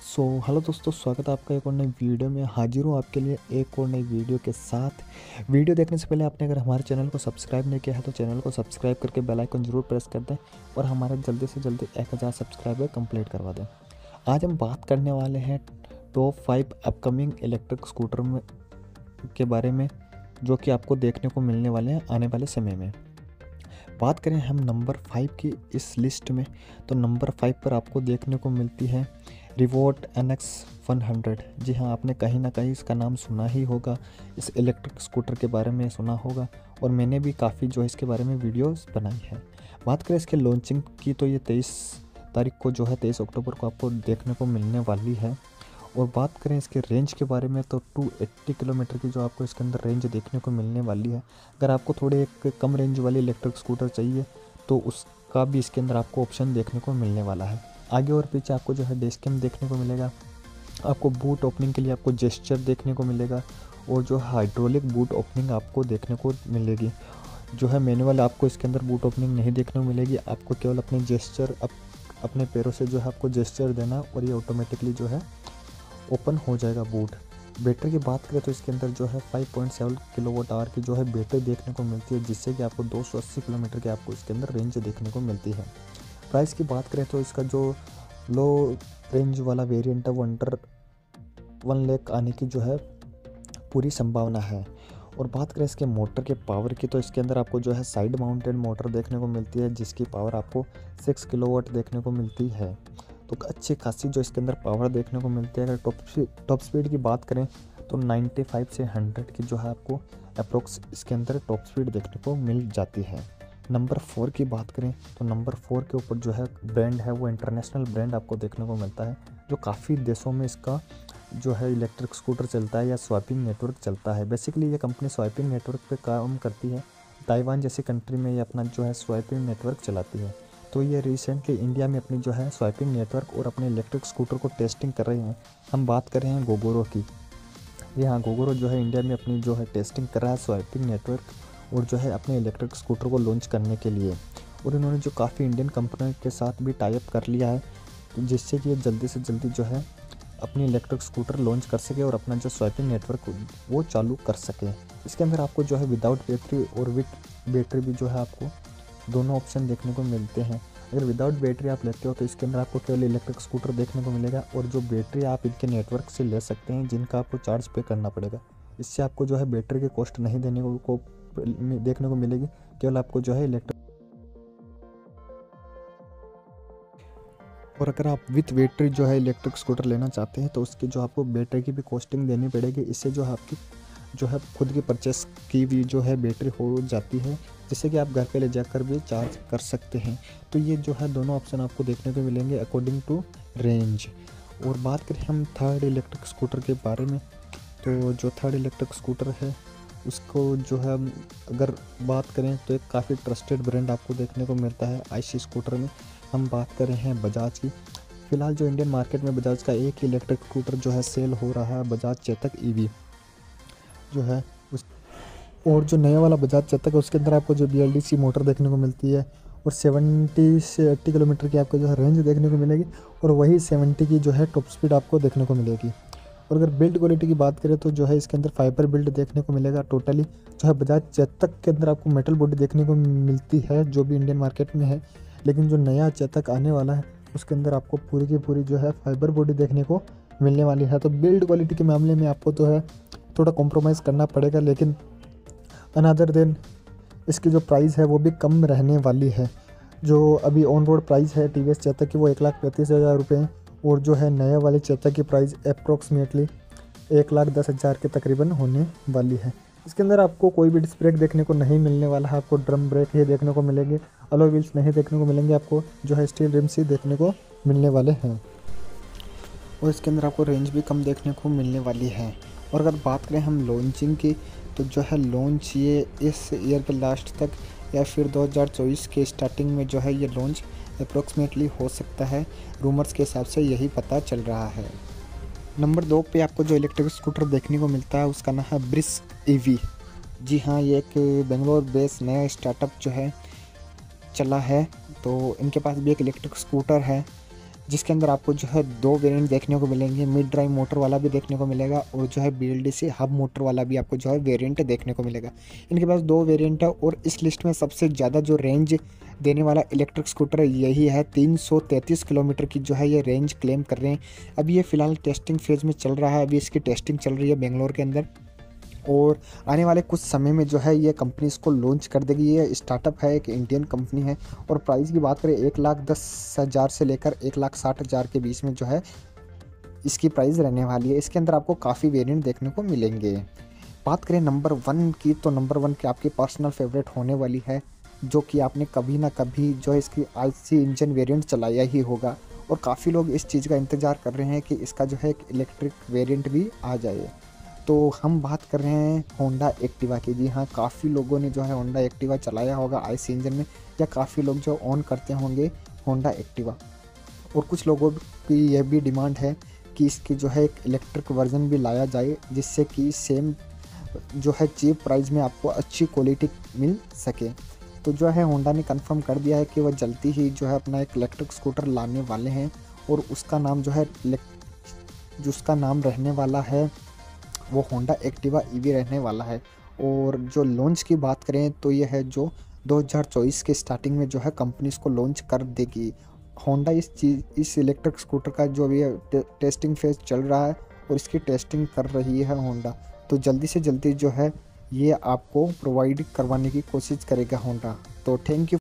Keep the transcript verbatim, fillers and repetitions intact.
So hello दोस्तों, स्वागत है आपका एक और नई वीडियो में। हाजिर हूँ आपके लिए एक और नई वीडियो के साथ। वीडियो देखने से पहले आपने अगर हमारे चैनल को सब्सक्राइब नहीं किया है तो चैनल को सब्सक्राइब करके बेल आइकन जरूर प्रेस कर दें और हमारे जल्दी से जल्दी एक हज़ार सब्सक्राइबर कंप्लीट करवा दें। आज हम बात करने वाले हैं top five upcoming electric scooter में के बारे में, जो कि आपको देखने को मिलने वाले हैं आने वाले समय में। बात करें हम नंबर फाइव की इस लिस्ट में, तो नंबर फाइव पर आपको देखने को मिलती है Revolt N X one hundred. जी हाँ, आपने कहीं ना कहीं इसका नाम सुना ही होगा, इस इलेक्ट्रिक स्कूटर के बारे में सुना होगा और मैंने भी काफ़ी जो है इसके बारे में वीडियोस बनाई है। बात करें इसके लॉन्चिंग की, तो ये तेईस तारीख को जो है तेईस अक्टूबर को आपको देखने को मिलने वाली है। और बात करें इसके रेंज के बारे में, तो दो सौ अस्सी किलोमीटर की जो आपको इसके अंदर रेंज देखने को मिलने वाली है। अगर आपको थोड़े एक कम रेंज वाली इलेक्ट्रिक स्कूटर चाहिए तो उसका भी इसके अंदर आपको ऑप्शन देखने को मिलने वाला है। आगे और पीछे आपको जो है डैश कैम देखने को मिलेगा, आपको बूट ओपनिंग के लिए आपको जेस्चर देखने को मिलेगा और जो हाइड्रोलिक बूट ओपनिंग आपको देखने को मिलेगी। जो है मैनुअल आपको इसके अंदर बूट ओपनिंग नहीं देखने को मिलेगी, आपको केवल अपने जेस्चर अप, अपने पैरों से जो है आपको जेस्चर देना और ये ऑटोमेटिकली जो है ओपन हो जाएगा बूट। बैटरी की बात करें तो इसके अंदर जो है पाँच पॉइंट सात किलोवाट आवर की जो है बैटरी देखने को मिलती है, जिससे कि आपको दो सौ अस्सी किलोमीटर की आपको इसके अंदर रेंज देखने को मिलती है। प्राइस की बात करें तो इसका जो लो रेंज वाला वेरिएंट है वो अंडर वन लाख आने की जो है पूरी संभावना है। और बात करें इसके मोटर के पावर की, तो इसके अंदर आपको जो है साइड माउंटेड मोटर देखने को मिलती है, जिसकी पावर आपको छह किलोवाट देखने को मिलती है। तो अच्छी खासी जो इसके अंदर पावर देखने को मिलती है। अगर टॉप टॉप स्पीड की बात करें तो पचानवे से सौ की जो है आपको अप्रोक्स इसके अंदर टॉप स्पीड देखने को मिल जाती है। नंबर फोर की बात करें तो नंबर फोर के ऊपर जो है ब्रांड है वो इंटरनेशनल ब्रांड आपको देखने को मिलता है, जो काफ़ी देशों में इसका जो है इलेक्ट्रिक स्कूटर चलता है या स्वाइपिंग नेटवर्क चलता है। बेसिकली ये कंपनी स्वाइपिंग नेटवर्क पे काम करती है। ताइवान जैसी कंट्री में ये अपना जो है स्वाइपिंग नेटवर्क चलाती है। तो ये रिसेंटली इंडिया में अपनी जो है स्वाइपिंग नेटवर्क और अपने इलेक्ट्रिक स्कूटर को टेस्टिंग कर रहे हैं। हम बात कर रहे हैं गोगोरो की। ये हाँ, गोगोरो जो है इंडिया में अपनी जो है टेस्टिंग कर रहा है स्वाइपिंग नेटवर्क और जो है अपने इलेक्ट्रिक स्कूटर को लॉन्च करने के लिए। और इन्होंने जो काफ़ी इंडियन कंपनी के साथ भी टाई अप कर लिया है, तो जिससे कि ये जल्दी से जल्दी जो है अपनी इलेक्ट्रिक स्कूटर लॉन्च कर सके और अपना जो स्वाइपिंग नेटवर्क वो चालू कर सके। इसके अंदर आपको जो है विदाउट बैटरी और विथ बैटरी भी जो है आपको दोनों ऑप्शन देखने को मिलते हैं। अगर विदाउट बैटरी आप लेते हो तो इसके अंदर आपको केवल इलेक्ट्रिक स्कूटर देखने को मिलेगा और जो बैटरी आप इनके नेटवर्क से ले सकते हैं, जिनका आपको चार्ज पे करना पड़ेगा। इससे आपको जो है बैटरी की कॉस्ट नहीं देने को, को देखने को मिलेगी, केवल आपको जो है इलेक्ट्रिक। और अगर आप विथ बैटरी जो है इलेक्ट्रिक स्कूटर लेना चाहते हैं तो उसकी जो आपको बैटरी की भी कॉस्टिंग देनी पड़ेगी। इससे जो है आपकी जो है खुद की परचेस की भी जो है बैटरी हो जाती है, जिससे कि आप घर पे ले जाकर भी चार्ज कर सकते हैं। तो ये जो है दोनों ऑप्शन आपको देखने को मिलेंगे अकॉर्डिंग टू रेंज। और बात करें हम थर्ड इलेक्ट्रिक स्कूटर के बारे में, तो जो थर्ड इलेक्ट्रिक स्कूटर है उसको जो है अगर बात करें तो एक काफ़ी ट्रस्टेड ब्रांड आपको देखने को मिलता है आईसी स्कूटर में। हम बात कर रहे हैं बजाज की। फ़िलहाल जो इंडियन मार्केट में बजाज का एक ही इलेक्ट्रिक स्कूटर जो है सेल हो रहा है, बजाज चेतक ईवी जो है उस। और जो नया वाला बजाज चेतक है उसके अंदर आपको जो बीएलडीसी मोटर देखने को मिलती है और सत्तर से अस्सी किलोमीटर की आपको जो है रेंज देखने को मिलेगी और वही सत्तर की जो है टॉप स्पीड आपको देखने को मिलेगी। और अगर बिल्ड क्वालिटी की बात करें तो जो है इसके अंदर फाइबर बिल्ड देखने को मिलेगा। टोटली जो है बजाज चेतक के अंदर आपको मेटल बॉडी देखने को मिलती है जो भी इंडियन मार्केट में है, लेकिन जो नया चेतक आने वाला है उसके अंदर आपको पूरी की पूरी जो है फाइबर बॉडी देखने को मिलने वाली है। तो बिल्ड क्वालिटी के मामले में आपको तो है थोड़ा कॉम्प्रोमाइज़ करना पड़ेगा, लेकिन अनदर देन इसकी जो प्राइस है वो भी कम रहने वाली है। जो अभी ऑन रोड प्राइस है टी वी एस चेतक की वो एक लाख पैंतीस हज़ार रुपये और जो है नए वाले चेतक की प्राइस अप्रॉक्सीमेटली एक लाख दस हज़ार के तकरीबन होने वाली है। इसके अंदर आपको कोई भी डिस्क ब्रेक देखने को नहीं मिलने वाला है, आपको ड्रम ब्रेक ही देखने को मिलेंगे, अलॉय व्हील्स नहीं देखने को मिलेंगे, आपको जो है स्टील रिम्स ही देखने को मिलने वाले हैं। और इसके अंदर आपको रेंज भी कम देखने को मिलने वाली है। और अगर बात करें हम लॉन्चिंग की, तो जो है लॉन्च ये इस ईयर के लास्ट तक या फिर दो हज़ार चौबीस के स्टार्टिंग में जो है ये लॉन्च अप्रोक्सीमेटली हो सकता है। रूमर्स के हिसाब से यही पता चल रहा है। नंबर दो पे आपको जो इलेक्ट्रिक स्कूटर देखने को मिलता है उसका नाम है ब्रिस्क ईवी। जी हाँ, ये एक बेंगलोर बेस्ड नया स्टार्टअप जो है चला है, तो इनके पास भी एक इलेक्ट्रिक स्कूटर है जिसके अंदर आपको जो है दो वेरिएंट देखने को मिलेंगे, मिड ड्राइव मोटर वाला भी देखने को मिलेगा और जो है B L D C hub motor वाला भी आपको जो है वेरिएंट देखने को मिलेगा। इनके पास दो वेरिएंट है और इस लिस्ट में सबसे ज़्यादा जो रेंज देने वाला इलेक्ट्रिक स्कूटर यही है। तीन सौ तैंतीस किलोमीटर की जो है ये रेंज क्लेम कर रहे हैं। अभी ये फ़िलहाल टेस्टिंग फेज़ में चल रहा है, अभी इसकी टेस्टिंग चल रही है बेंगलोर के अंदर और आने वाले कुछ समय में जो है ये कंपनी इसको लॉन्च कर देगी। ये स्टार्टअप है, एक इंडियन कंपनी है और प्राइस की बात करें एक लाख दस हज़ार से लेकर एक लाख साठ हज़ार के बीच में जो है इसकी प्राइस रहने वाली है। इसके अंदर आपको काफ़ी वेरिएंट देखने को मिलेंगे। बात करें नंबर वन की, तो नंबर वन की आपकी पर्सनल फेवरेट होने वाली है, जो कि आपने कभी ना कभी जो है इसकी आई सी इंजन वेरिएंट चलाया ही होगा और काफ़ी लोग इस चीज़ का इंतज़ार कर रहे हैं कि इसका जो है एक इलेक्ट्रिक वेरिएंट भी आ जाए। तो हम बात कर रहे हैं होंडा एक्टिवा की। जी हाँ, काफ़ी लोगों ने जो है होंडा एक्टिवा चलाया होगा आई सी इंजन में, या काफ़ी लोग जो ऑन करते होंगे होंडा एक्टिवा। और कुछ लोगों की यह भी डिमांड है कि इसकी जो है एक इलेक्ट्रिक वर्जन भी लाया जाए, जिससे कि सेम जो है चीप प्राइस में आपको अच्छी क्वालिटी मिल सके। तो जो है होंडा ने कंफर्म कर दिया है कि वह जल्दी ही जो है अपना एक इलेक्ट्रिक स्कूटर लाने वाले हैं और उसका नाम जो है जो उसका नाम रहने वाला है वो होंडा एक्टिवा ई वी रहने वाला है। और जो लॉन्च की बात करें तो ये है जो दो हज़ार चौबीस के स्टार्टिंग में जो है कंपनी इसको लॉन्च कर देगी। होंडा इस चीज़ इस इलेक्ट्रिक स्कूटर का जो भी टे, टेस्टिंग फेज चल रहा है और इसकी टेस्टिंग कर रही है होंडा। तो जल्दी से जल्दी जो है ये आपको प्रोवाइड करवाने की कोशिश करेगा होंडा। तो थैंक यू।